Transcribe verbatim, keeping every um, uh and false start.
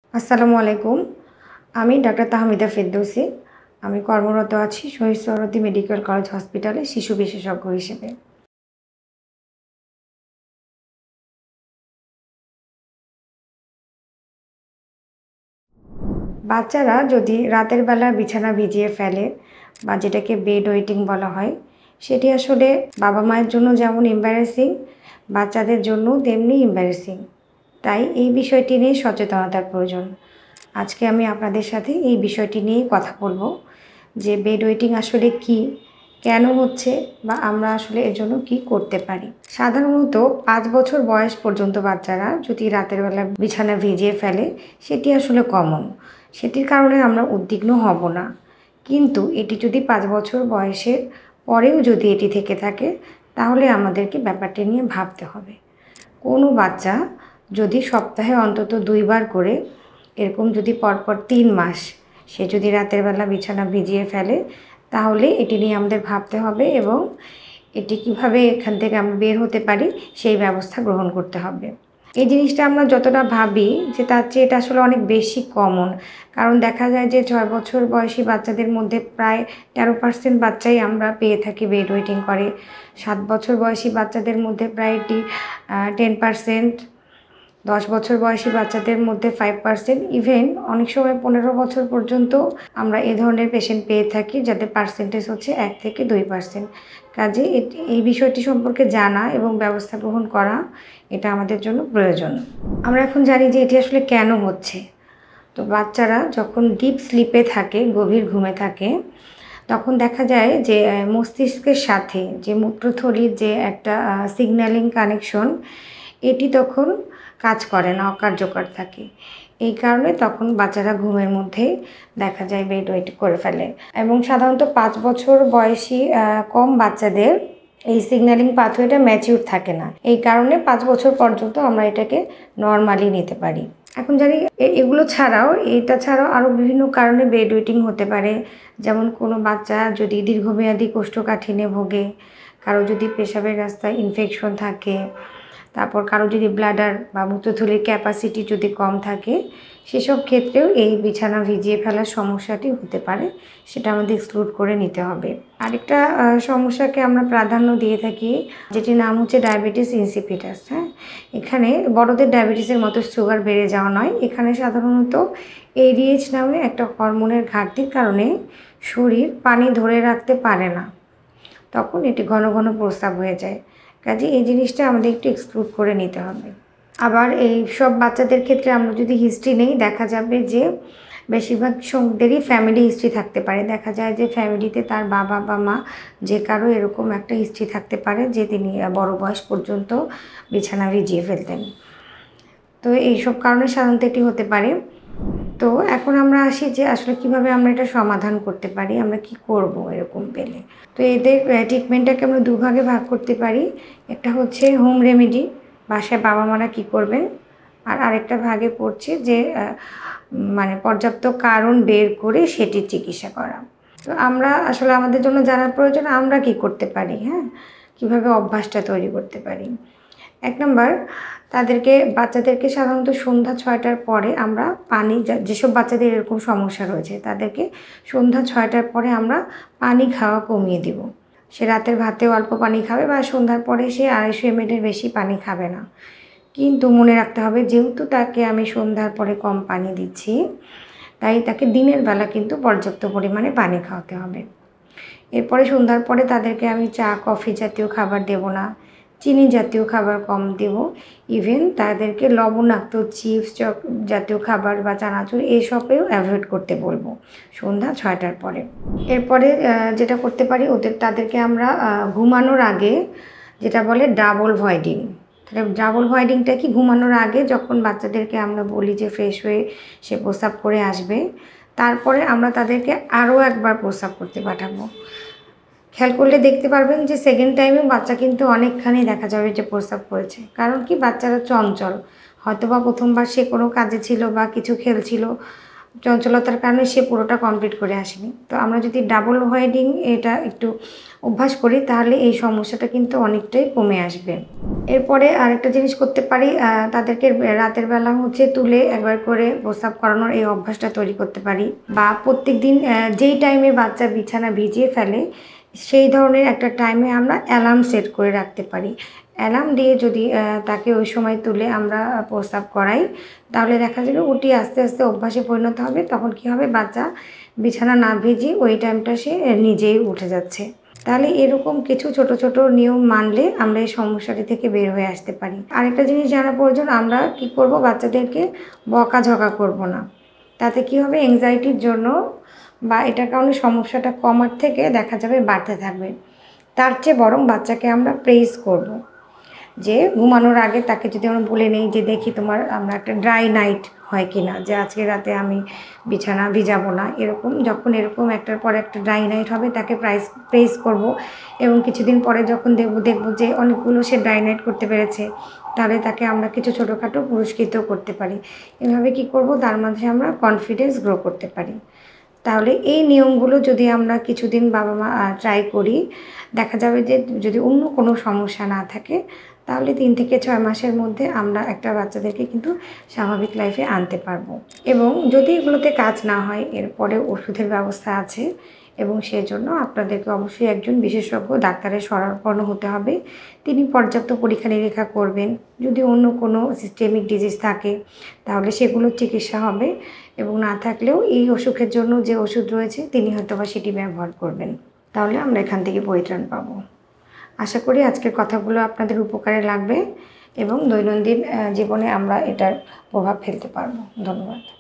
আসসালামু আলাইকুম। আমি ডাক্তার তাহমিদা ফেরদৌসী। আমি কর্মরত আছি শহীদ সোহরাওয়ার্দী মেডিকেল কলেজ হসপিটালে শিশু বিশেষজ্ঞ হিসেবে। বাচ্চারা যদি রাতের বেলা বিছানা ভিজিয়ে ফেলে বা যেটাকে বেড ওয়েটিং বলা হয়, সেটি আসলে বাবা-মায়ের জন্য যেমন এম্বারেসিং, বাচ্চাদের জন্যও তেমনি এম্বারেসিং। তাই এই বিষয়টি নিয়ে সচেতনতার প্রয়োজন। আজকে আমি আপনাদের সাথে এই বিষয়টি নিয়েই কথা বলব যে বেড ওয়েটিং আসলে কী, কেন হচ্ছে বা আমরা আসলে এর জন্য কী করতে পারি। সাধারণত পাঁচ বছর বয়স পর্যন্ত বাচ্চারা যদি রাতের বেলা বিছানা ভিজিয়ে ফেলে, সেটি আসলে কমন। সেটির কারণে আমরা উদ্বিগ্ন হব না। কিন্তু এটি যদি পাঁচ বছর বয়সের পরেও যদি এটি থেকে থাকে, তাহলে আমাদেরকে ব্যাপারটি নিয়ে ভাবতে হবে। কোনো বাচ্চা যদি সপ্তাহে অন্তত দুইবার করে এরকম যদি পরপর তিন মাস সে যদি রাতের বেলা বিছানা ভিজিয়ে ফেলে, তাহলে এটি নিয়ে আমাদের ভাবতে হবে এবং এটি কিভাবে এখান থেকে আমরা বের হতে পারি সেই ব্যবস্থা গ্রহণ করতে হবে। এই জিনিসটা আমরা যতটা ভাবি যে তার চেয়ে এটা আসলে অনেক বেশি কমন। কারণ দেখা যায় যে ছয় বছর বয়সী বাচ্চাদের মধ্যে প্রায় তেরো পার্সেন্ট বাচ্চাই আমরা পেয়ে থাকি বেড ওয়েটিং করে। সাত বছর বয়সী বাচ্চাদের মধ্যে প্রায় এটি টেন পার্সেন্ট, দশ বছর বয়সী বাচ্চাদের মধ্যে ফাইভ পার্সেন্ট, ইভেন অনেক সময় পনেরো বছর পর্যন্ত আমরা এ ধরনের পেশেন্ট পেয়ে থাকি যাদের পার্সেন্টেজ হচ্ছে এক থেকে দুই পার্সেন্ট। কাজে এই বিষয়টি সম্পর্কে জানা এবং ব্যবস্থা গ্রহণ করা এটা আমাদের জন্য প্রয়োজন। আমরা এখন জানি যে এটি আসলে কেন হচ্ছে। তো বাচ্চারা যখন ডিপ স্লিপে থাকে, গভীর ঘুমে থাকে, তখন দেখা যায় যে মস্তিষ্কের সাথে যে মূত্রথলির যে একটা সিগন্যালিং কানেকশন, এটি তখন কাজ করে না, অকার্যকর থাকে। এই কারণে তখন বাচ্চারা ঘুমের মধ্যে দেখা যায় বেড ওয়েট করে ফেলে এবং সাধারণত পাঁচ বছর বয়সী কম বাচ্চাদের এই সিগন্যালিং পাথওয়েটা ম্যাচিউর থাকে না। এই কারণে পাঁচ বছর পর্যন্ত আমরা এটাকে নর্মালি নিতে পারি। এখন জানি এগুলো ছাড়াও এটা ছাড়াও আরও বিভিন্ন কারণে বেড ওয়েটিং হতে পারে। যেমন কোনো বাচ্চা যদি দীর্ঘমেয়াদী কোষ্ঠকাঠিন্যে ভোগে, কারো যদি পেশাবের রাস্তায় ইনফেকশন থাকে, তারপর কারো যদি ব্লাডার বা মূত্রথলির ক্যাপাসিটি যদি কম থাকে, সেসব ক্ষেত্রেও এই বিছানা ভিজিয়ে ফেলার সমস্যাটি হতে পারে। সেটা আমাদের এক্সক্লুড করে নিতে হবে। আরেকটা সমস্যাকে আমরা প্রাধান্য দিয়ে থাকি, যেটির নাম হচ্ছে ডায়াবেটিস ইনসিপিটাস। হ্যাঁ, এখানে বড়দের ডায়াবেটিসের মতো সুগার বেড়ে যাওয়া নয়, এখানে সাধারণত এডিএইচ নামে একটা হরমোনের ঘাটতির কারণে শরীর পানি ধরে রাখতে পারে না, তখন এটি ঘন ঘন প্রস্রাব হয়ে যায়। কাজে এই জিনিসটা আমাদের একটু এক্সক্লুড করে নিতে হবে। আবার এই সব বাচ্চাদের ক্ষেত্রে আমরা যদি হিস্ট্রি নেই, দেখা যাবে যে বেশিরভাগ সঙ্গদেরই ফ্যামিলি হিস্ট্রি থাকতে পারে। দেখা যায় যে ফ্যামিলিতে তার বাবা বা মা যে কারো এরকম একটা হিস্ট্রি থাকতে পারে যে তিনি বড় বয়স পর্যন্ত বিছানা ভিজিয়ে ফেলতেন। তো এইসব কারণে সাধারণত এটি হতে পারে। তো এখন আমরা আসি যে আসলে কিভাবে আমরা এটা সমাধান করতে পারি, আমরা কি করব এরকম পেলে। তো এদের ট্রিটমেন্টটাকে আমরা দুভাগে ভাগ করতে পারি। একটা হচ্ছে হোম রেমেডি, বাসায় বাবা মারা কী করবেন, আর আরেকটা ভাগে পড়ছে যে মানে পর্যাপ্ত কারণ বের করে সেটির চিকিৎসা করা। তো আমরা আসলে আমাদের জন্য জানা প্রয়োজন আমরা কি করতে পারি, হ্যাঁ, কীভাবে অভ্যাসটা তৈরি করতে পারি। এক নম্বর, তাদেরকে বাচ্চাদেরকে সাধারণত সন্ধ্যা ছয়টার পরে আমরা পানি, যেসব বাচ্চাদের এরকম সমস্যা রয়েছে তাদেরকে সন্ধ্যা ছয়টার পরে আমরা পানি খাওয়া কমিয়ে দিব। সে রাতের ভাতেও অল্প পানি খাবে বা সন্ধ্যার পরে সে আড়াইশো এমএলের বেশি পানি খাবে না। কিন্তু মনে রাখতে হবে, যেহেতু তাকে আমি সন্ধ্যার পরে কম পানি দিচ্ছি, তাই তাকে দিনের বেলা কিন্তু পর্যাপ্ত পরিমাণে পানি খাওয়াতে হবে। এরপরে সন্ধ্যার পরে তাদেরকে আমি চা কফি জাতীয় খাবার দেব না, চিনি জাতীয় খাবার কম দেব, ইভেন তাদেরকে লবণাক্ত চিপস জাতীয় খাবার বা চানাচুর এসবেও অ্যাভয়েড করতে বলবো সন্ধ্যা ছয়টার পরে। এরপরে যেটা করতে পারি, ওদের তাদেরকে আমরা ঘুমানোর আগে যেটা বলে ডাবল ভয়েডিং। তাহলে ডাবল ভয়েডিংটা কি, ঘুমানোর আগে যখন বাচ্চাদেরকে আমরা বলি যে ফ্রেশ হয়ে সে প্রস্রাব করে আসবে, তারপরে আমরা তাদেরকে আরও একবার প্রস্রাব করতে পাঠাবো। খেয়াল করলে দেখতে পারবেন যে সেকেন্ড টাইমেও বাচ্চা কিন্তু অনেকখানি দেখা যাবে যে প্রস্রাব করেছে। কারণ কি, বাচ্চারা চঞ্চল, হয়তো বা প্রথমবার সে কোনো কাজে ছিল বা কিছু খেলছিল, চঞ্চলতার কারণে সে পুরোটা কমপ্লিট করে আসেনি। তো আমরা যদি ডাবল ওয়েডিং এটা একটু অভ্যাস করি তাহলে এই সমস্যাটা কিন্তু অনেকটাই কমে আসবে। এরপরে আরেকটা জিনিস করতে পারি, তাদেরকে রাতের বেলা হচ্ছে তুলে একবার করে প্রস্রাব করানোর এই অভ্যাসটা তৈরি করতে পারি, বা প্রত্যেক দিন যেই টাইমে বাচ্চা বিছানা ভিজিয়ে ফেলে সেই ধরনের একটা টাইমে আমরা অ্যালার্ম সেট করে রাখতে পারি। অ্যালার্ম দিয়ে যদি তাকে ওই সময় তুলে আমরা প্রস্রাব করাই তাহলে দেখা যাবে ওটি আস্তে আস্তে অভ্যাসে পরিণত হবে। তখন কি হবে, বাচ্চা বিছানা না ভিজিয়ে ওই টাইমটা সে নিজেই উঠে যাচ্ছে। তাহলে এরকম কিছু ছোট ছোট নিয়ম মানলে আমরা এই সমস্যাটি থেকে বের হয়ে আসতে পারি। আরেকটা জিনিস জানা প্রয়োজন, আমরা কি করব, বাচ্চাদেরকে বকাঝকা করব না। তাতে কি হবে, অ্যাংজাইটির জন্য বা এটার কারণে সমস্যাটা কমার থেকে দেখা যাবে বাড়তে থাকবে। তার চেয়ে বরং বাচ্চাকে আমরা প্রেজ করব, যে ঘুমানোর আগে তাকে যদি আমরা বলে নেই যে দেখি তোমার আমরা একটা ড্রাই নাইট হয় কি না, যে আজকে রাতে আমি বিছানা ভিজাবো না, এরকম যখন এরকম একটার পর একটা ড্রাই নাইট হবে তাকে প্রাইজ প্রেজ করব। এবং কিছুদিন পরে যখন দেখব দেখব যে অনেকগুলো সে ড্রাই নাইট করতে পেরেছে, তাহলে তাকে আমরা কিছু ছোটোখাটো পুরস্কৃত করতে পারি। এভাবে কি করব, তার মাঝে আমরা কনফিডেন্স গ্রো করতে পারি। তাহলে এই নিয়মগুলো যদি আমরা কিছুদিন বাবা মা ট্রাই করি, দেখা যাবে যে যদি অন্য কোনো সমস্যা না থাকে তাহলে তিন থেকে ছয় মাসের মধ্যে আমরা একটা বাচ্চাদেরকে কিন্তু স্বাভাবিক লাইফে আনতে পারবো। এবং যদি এগুলোতে কাজ না হয় এরপরে ওষুধের ব্যবস্থা আছে, এবং সেজন্য আপনাদেরকে অবশ্যই একজন বিশেষজ্ঞ ডাক্তারের শরণাপন্ন হতে হবে। তিনি পর্যাপ্ত পরীক্ষা নিরীক্ষা করবেন। যদি অন্য কোনো সিস্টেমিক ডিজিজ থাকে তাহলে সেগুলোর চিকিৎসা হবে, এবং না থাকলেও এই অসুখের জন্য যে ওষুধ রয়েছে তিনি হয়তো বা সেটি ব্যবহার করবেন। তাহলে আমরা এখান থেকে পরিত্রাণ পাবো। আশা করি আজকের কথাগুলো আপনাদের উপকারে লাগবে এবং দৈনন্দিন জীবনে আমরা এটার প্রভাব ফেলতে পারবো। ধন্যবাদ।